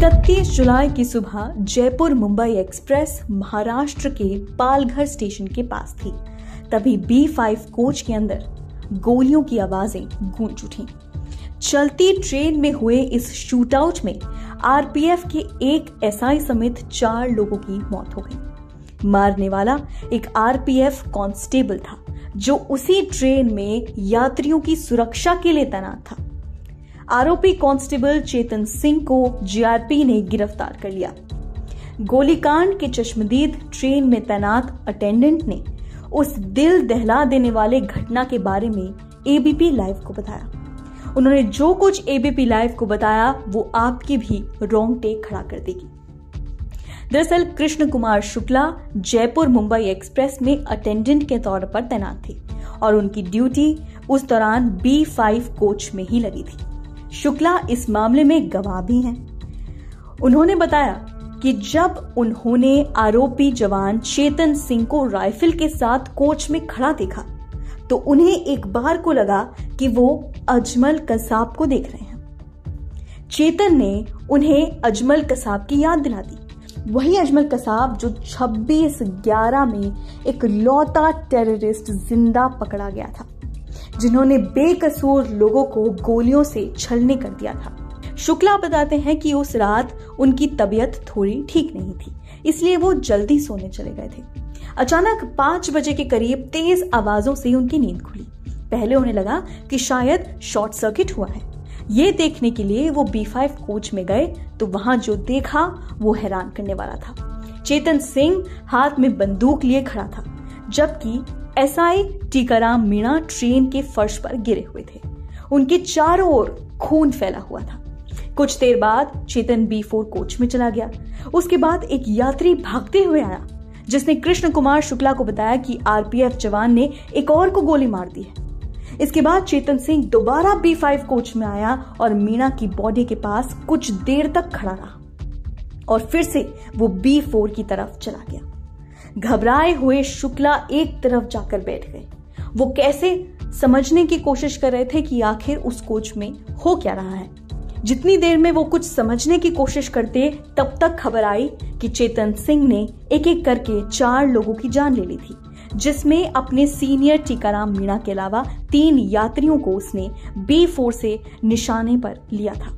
29 जुलाई की सुबह जयपुर मुंबई एक्सप्रेस महाराष्ट्र के पालघर स्टेशन के पास थी। तभी B5 कोच के अंदर गोलियों की आवाजें गूंज उठी। चलती ट्रेन में हुए इस शूटआउट में आरपीएफ के एक एसआई समेत 4 लोगों की मौत हो गई। मारने वाला एक आरपीएफ कांस्टेबल था जो उसी ट्रेन में यात्रियों की सुरक्षा के लिए तैनात था। आरोपी कांस्टेबल चेतन सिंह को जीआरपी ने गिरफ्तार कर लिया। गोलीकांड के चश्मदीद ट्रेन में तैनात अटेंडेंट ने उस दिल दहला देने वाले घटना के बारे में एबीपी लाइव को बताया। उन्होंने जो कुछ एबीपी लाइव को बताया वो आपकी भी रोंगटे खड़ा कर देगी। दरअसल कृष्ण कुमार शुक्ला जयपुर मुंबई एक्सप्रेस में अटेंडेंट के तौर पर तैनात थे और उनकी ड्यूटी उस दौरान B5 कोच में ही लगी थी। शुक्ला इस मामले में गवाह भी हैं। उन्होंने बताया कि जब उन्होंने आरोपी जवान चेतन सिंह को राइफल के साथ कोच में खड़ा देखा तो उन्हें एक बार को लगा कि वो अजमल कसाब को देख रहे हैं। चेतन ने उन्हें अजमल कसाब की याद दिला दी। वही अजमल कसाब जो 26/11 में एक लौता टेररिस्ट जिंदा पकड़ा गया था, जिन्होंने बेकसूर लोगों को गोलियों से छलनी कर दिया था। शुक्ला बताते हैं कि उस रात उनकी तबीयत थोड़ी ठीक नहीं थी, इसलिए वो जल्दी सोने चले गए थे। अचानक 5 बजे के करीब तेज आवाजों से उनकी नींद खुली। पहले उन्हें लगा कि शायद शॉर्ट सर्किट हुआ है। ये देखने के लिए वो B5 कोच में गए तो वहां जो देखा वो हैरान करने वाला था। चेतन सिंह हाथ में बंदूक लिए खड़ा था, जबकि एसआई टीकाराम मीणा ट्रेन के फर्श पर गिरे हुए थे। उनके चारों ओर खून फैला हुआ था। कुछ देर बाद चेतन B4 कोच में चला गया। उसके बाद एक यात्री भागते हुए आया, जिसने कृष्ण कुमार शुक्ला को बताया कि आरपीएफ जवान ने एक और को गोली मार दी है। इसके बाद चेतन सिंह दोबारा B5 कोच में आया और मीणा की बॉडी के पास कुछ देर तक खड़ा रहा और फिर से वो B4 की तरफ चला गया। घबराए हुए शुक्ला एक तरफ जाकर बैठ गए। वो कैसे समझने की कोशिश कर रहे थे कि आखिर उस कोच में हो क्या रहा है। जितनी देर में वो कुछ समझने की कोशिश करते तब तक खबर आई कि चेतन सिंह ने एक एक करके 4 लोगों की जान ले ली थी, जिसमें अपने सीनियर टीकाराम मीणा के अलावा 3 यात्रियों को उसने B4 से निशाने पर लिया था।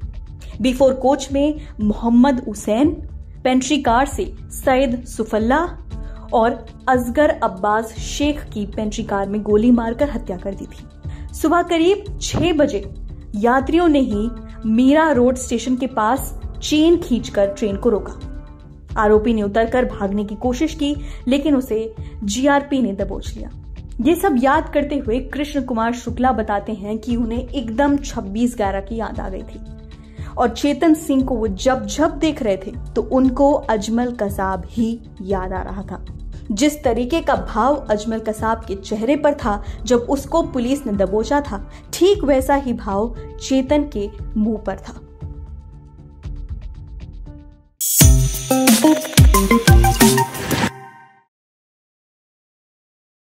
B4 कोच में मोहम्मद हुसैन, पेंट्री कार से सईद सुफल्ला और असगर अब्बास शेख की पेंट्री कार में गोली मारकर हत्या कर दी थी। सुबह करीब 6 बजे यात्रियों ने ही मीरा रोड स्टेशन के पास चेन खींचकर ट्रेन को रोका। आरोपी ने उतरकर भागने की कोशिश की, लेकिन उसे जीआरपी ने दबोच लिया। ये सब याद करते हुए कृष्ण कुमार शुक्ला बताते हैं कि उन्हें एकदम 26/11 की याद आ गई थी और चेतन सिंह को वो जब जब देख रहे थे तो उनको अजमल कसाब ही याद आ रहा था। जिस तरीके का भाव अजमल कसाब के चेहरे पर था जब उसको पुलिस ने दबोचा था, ठीक वैसा ही भाव चेतन के मुंह पर था।